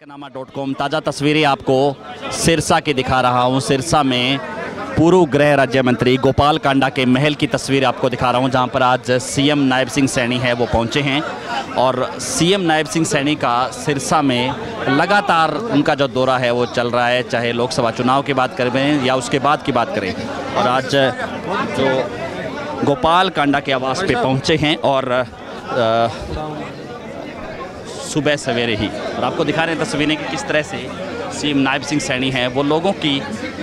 tecnama.com ताज़ा तस्वीरें आपको सिरसा की दिखा रहा हूं। सिरसा में पूर्व गृह राज्य मंत्री गोपाल कांडा के महल की तस्वीर आपको दिखा रहा हूं, जहां पर आज सीएम नायब सिंह सैनी है वो पहुंचे हैं। और सीएम नायब सिंह सैनी का सिरसा में लगातार उनका जो दौरा है वो चल रहा है, चाहे लोकसभा चुनाव की बात करें या उसके बाद की बात करें। और आज जो गोपाल कांडा के आवास पे पहुँचे हैं और सुबह सवेरे ही, और आपको दिखा रहे हैं तस्वीरें कि किस तरह से सीएम नायब सिंह सैनी हैं वो लोगों की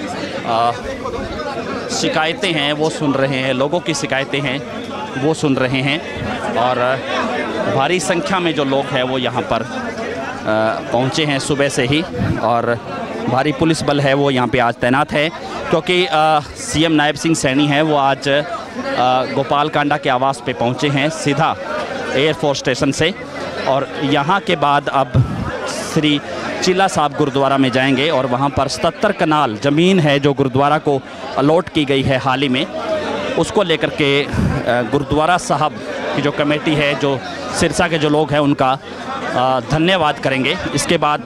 शिकायतें हैं वो सुन रहे हैं, लोगों की शिकायतें हैं वो सुन रहे हैं। और भारी संख्या में जो लोग हैं वो यहाँ पर पहुँचे हैं सुबह से ही, और भारी पुलिस बल है वो यहाँ पे आज तैनात है, क्योंकि सीएम नायब सिंह सैनी है वो आज गोपाल कांडा के आवास पे पहुँचे हैं सीधा एयरफोर्स स्टेशन से। और यहाँ के बाद अब श्री चिल्ला साहब गुरुद्वारा में जाएंगे और वहाँ पर 77 कनाल ज़मीन है जो गुरुद्वारा को अलॉट की गई है हाल ही में, उसको लेकर के गुरुद्वारा साहब की जो कमेटी है, जो सिरसा के जो लोग हैं उनका धन्यवाद करेंगे। इसके बाद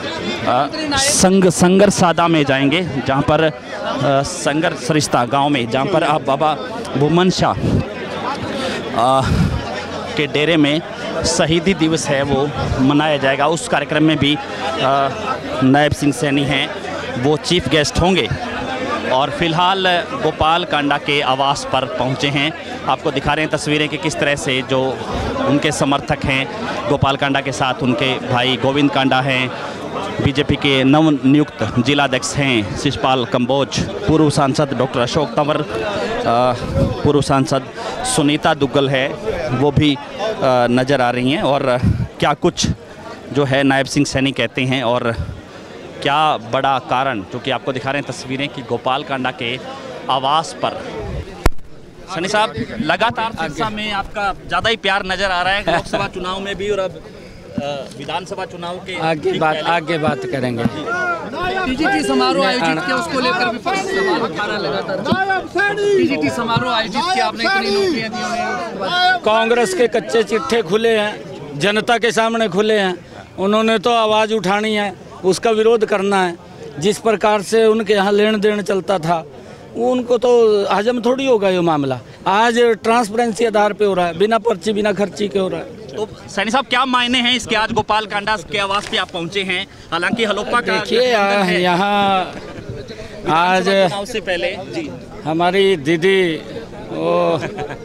संगर सादा में जाएंगे, जहाँ पर संगर सरिस्ता गांव में, जहाँ पर आप बाबा भूमन शाह के डेरे में शहीदी दिवस है वो मनाया जाएगा। उस कार्यक्रम में भी नायब सिंह सैनी हैं वो चीफ गेस्ट होंगे। और फिलहाल गोपाल कांडा के आवास पर पहुंचे हैं। आपको दिखा रहे हैं तस्वीरें कि किस तरह से जो उनके समर्थक हैं गोपाल कांडा के साथ, उनके भाई गोविंद कांडा हैं, बीजेपी के नवनियुक्त जिलाध्यक्ष हैं शिषपाल कंबोज, पूर्व सांसद डॉक्टर अशोक तंवर, पूर्व सांसद सुनीता दुग्गल है वो भी नज़र आ रही हैं। और क्या कुछ जो है नायब सिंह सैनी कहते हैं और क्या बड़ा कारण, जो कि आपको दिखा रहे हैं तस्वीरें कि गोपाल कांडा के आवास पर। सैनी साहब, लगातार सिरसा में आपका ज़्यादा ही प्यार नज़र आ रहा है, लोकसभा चुनाव में भी और अब विधानसभा चुनाव के आगे बात करेंगे। टीजीटी समारोह आयोजित किया, उसको लेकर विपक्ष सवाल उठा रहा लगातार। टीजीटी समारोह आयोजित किया, आपने इतनी नौकरियां दी उन्हें। कांग्रेस के कच्चे चिट्ठे खुले हैं, जनता के सामने खुले हैं, उन्होंने तो आवाज़ उठानी है, उसका विरोध करना है। जिस प्रकार से उनके यहाँ लेन देन चलता था उनको तो हजम थोड़ी होगा ये मामला। आज ट्रांसपेरेंसी आधार पे हो रहा है, बिना पर्ची बिना खर्ची के हो रहा है। तो सैनी साहब, क्या मायने हैं इसके? आज गोपाल कांडा के आवास पे आप पहुंचे हैं, हालांकि हलोपा का देखिए यहाँ आज से पहले जी हमारी दीदी वो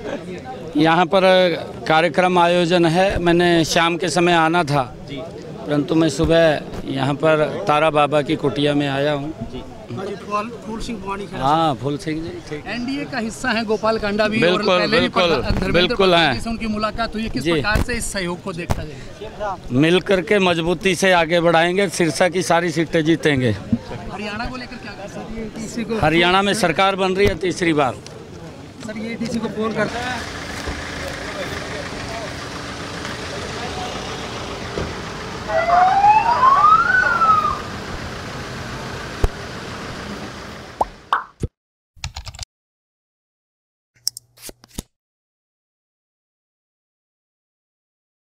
यहाँ पर कार्यक्रम आयोजन है। मैंने शाम के समय आना था, परंतु मैं सुबह यहाँ पर तारा बाबा की कुटिया में आया हूँ। फूल सिंह वाणी, हाँ, फूल सिंह जी ठीक। एनडीए का हिस्सा है गोपाल कांडा भी, बिल्कुल, और पहले बिल्कुल, भी बिल्कुल हैं। उनकी मुलाकात हुई है, किस प्रकार से इस सहयोग को देखा जाए? मिल करके मजबूती से आगे बढ़ाएंगे, सिरसा की सारी सीटें जीतेंगे। हरियाणा को लेकर क्या कर? हरियाणा में सरकार बन रही है तीसरी बार। सर, ये डीसी को फोन करता है।